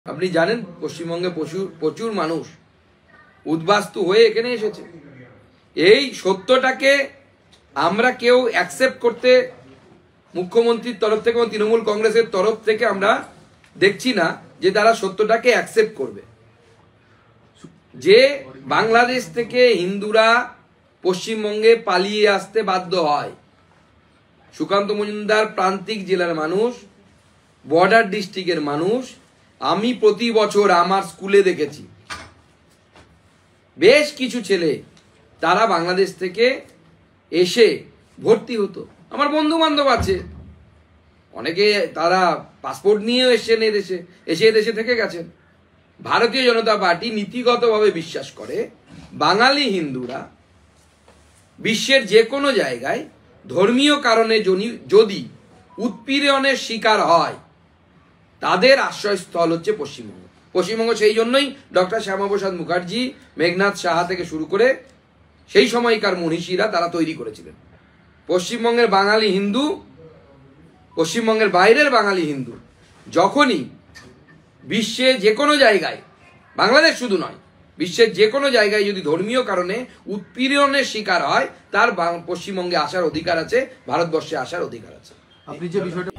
আপনি জানেন পশ্চিমবঙ্গে প্রচুর মানুষ উদ্বাস্তু হয়ে এখানে এসেছে। এই সত্যটাকে আমরা কেউ অ্যাকসেপ্ট করতে মুখ্যমন্ত্রীর তরফ থেকে এবং তৃণমূল কংগ্রেসের তরফ থেকে আমরা দেখছি না যে তারা সত্যটাকে অ্যাকসেপ্ট করবে। যে বাংলাদেশ থেকে হিন্দুরা পশ্চিমবঙ্গে পালিয়ে আসতে বাধ্য হয়। সুকান্ত মজুমদার প্রান্তিক জেলার মানুষ, বর্ডার ডিস্ট্রিক্টের মানুষ। আমি প্রতি বছর আমার স্কুলে দেখেছি বেশ কিছু ছেলে তারা বাংলাদেশ থেকে এসে ভর্তি হতো। আমার বন্ধু বান্ধব আছে, অনেকে তারা পাসপোর্ট নিয়েও এসেছেন এসে দেশে থেকে গেছেন। ভারতীয় জনতা পার্টি নীতিগতভাবে বিশ্বাস করে বাঙালি হিন্দুরা বিশ্বের যে কোনো জায়গায় ধর্মীয় কারণে যদি উৎপীড়নের শিকার হয় তাদের আশ্রয়স্থল হচ্ছে পশ্চিমবঙ্গ। পশ্চিমবঙ্গ সেই জন্যই ডক্টর শ্যামাপ্রসাদ মুখার্জি, মেঘনাথ সাহা থেকে শুরু করে সেই সময়কার মনীষীরা তারা তৈরি করেছিলেন। পশ্চিমবঙ্গের বাঙালি হিন্দু, পশ্চিমবঙ্গের বাইরের বাঙালি হিন্দু যখনই বিশ্বে যে কোনো জায়গায়, বাংলাদেশ শুধু নয়, বিশ্বের যে কোনো জায়গায় যদি ধর্মীয় কারণে উৎপীড়নের শিকার হয় তার পশ্চিমবঙ্গে আসার অধিকার আছে, ভারতবর্ষে আসার অধিকার আছে। আপনি যে বিষয়টা